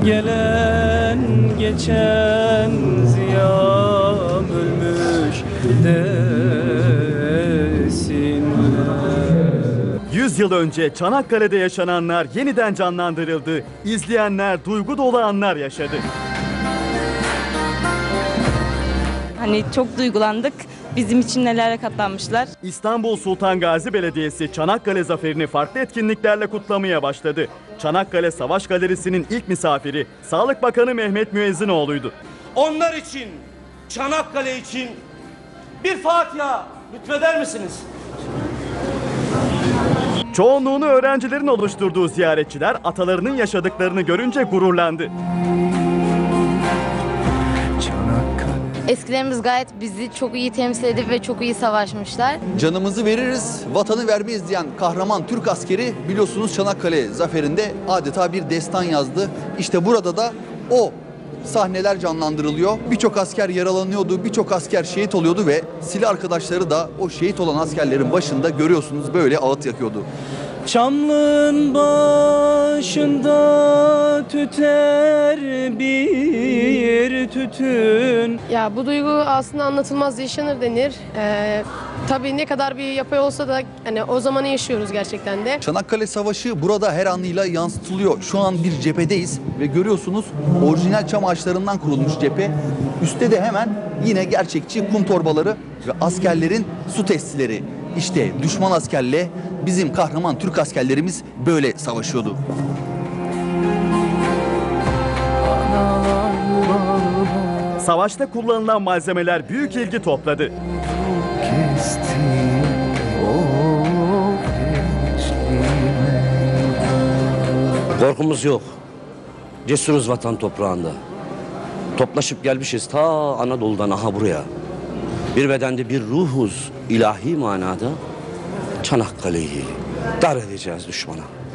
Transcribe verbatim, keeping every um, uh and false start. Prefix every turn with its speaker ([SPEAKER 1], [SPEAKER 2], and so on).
[SPEAKER 1] Gelen geçen ziyam ölmüş desinler.
[SPEAKER 2] yüz yıl önce Çanakkale'de yaşananlar yeniden canlandırıldı. İzleyenler duygu dolu anlar yaşadı.
[SPEAKER 3] Hani çok duygulandık. Bizim için nelere katlanmışlar.
[SPEAKER 2] İstanbul Sultan Gazi Belediyesi Çanakkale zaferini farklı etkinliklerle kutlamaya başladı. Çanakkale Savaş Galerisi'nin ilk misafiri Sağlık Bakanı Mehmet Müezzinoğlu'ydu.
[SPEAKER 4] Onlar için, Çanakkale için bir Fatiha lütfeder misiniz?
[SPEAKER 2] Çoğunluğunu öğrencilerin oluşturduğu ziyaretçiler atalarının yaşadıklarını görünce gururlandı.
[SPEAKER 5] Eskilerimiz gayet bizi çok iyi temsil edip ve çok iyi savaşmışlar.
[SPEAKER 6] Canımızı veririz, vatanı vermeyiz diyen kahraman Türk askeri biliyorsunuz Çanakkale zaferinde adeta bir destan yazdı. İşte burada da o sahneler canlandırılıyor. Birçok asker yaralanıyordu, birçok asker şehit oluyordu ve silah arkadaşları da o şehit olan askerlerin başında görüyorsunuz böyle ağıt yakıyordu.
[SPEAKER 1] Çamlığın başında tüter bir tütün.
[SPEAKER 7] Ya bu duygu aslında anlatılmaz yaşanır denir. Ee, tabii ne kadar bir yapay olsa da hani o zamanı yaşıyoruz gerçekten de.
[SPEAKER 6] Çanakkale Savaşı burada her anıyla yansıtılıyor. Şu an bir cephedeyiz ve görüyorsunuz orijinal çam ağaçlarından kurulmuş cephe. Üstte de hemen yine gerçekçi kum torbaları ve askerlerin su testileri. İşte düşman askerle bizim kahraman Türk askerlerimiz böyle savaşıyordu.
[SPEAKER 2] Savaşta kullanılan malzemeler büyük ilgi topladı.
[SPEAKER 8] Korkumuz yok. Cesuruz vatan toprağında. Toplaşıp gelmişiz ta Anadolu'dan aha buraya. Bir bedende bir ruhuz, ilahi manada Çanakkale'yi dar edeceğiz düşmana.